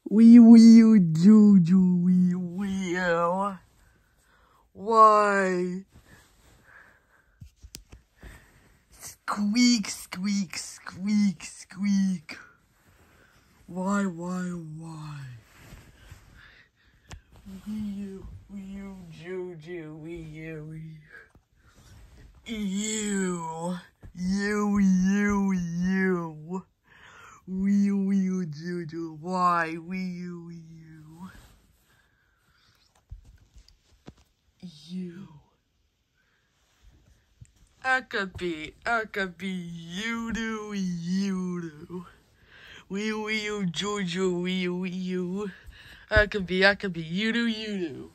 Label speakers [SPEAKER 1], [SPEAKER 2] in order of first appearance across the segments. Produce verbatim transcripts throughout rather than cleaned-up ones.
[SPEAKER 1] Wee wee do do wee wee. Why? Squeak, squeak, squeak, squeak. Why, why, why? Wee you, wee you, Juju, wee you, wee you. You, you, you. Wee wee Juju, why? Wee you, wee you. You. I could be, I could be you do, you do. Wee wee you, Juju, wee wee you. I could be, I could be you do, you do.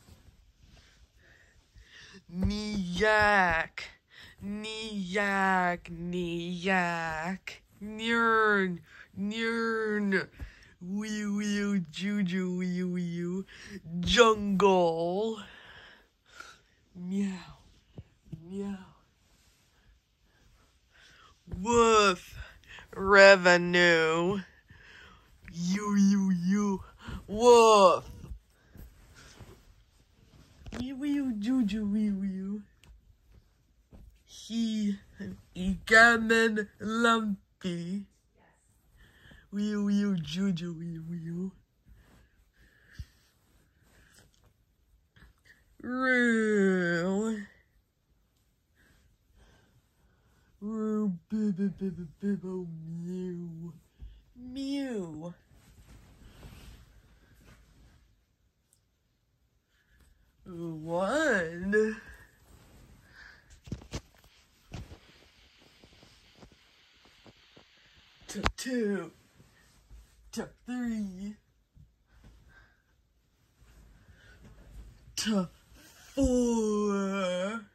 [SPEAKER 1] Nyak, nyak, nyak. Nern, nern. Wee wee you, Juju, wee wee you. Jungle. Meow, meow. Woof, revenue. You, you, you. Woof. Wee wee you, Juju, wee wee you. He, he gammon lumpy. Wee wee you, Juju, wee wee you. Roo. Roo, bibba, bibba, bibba, mew. Mew. One. To two. To three. To four.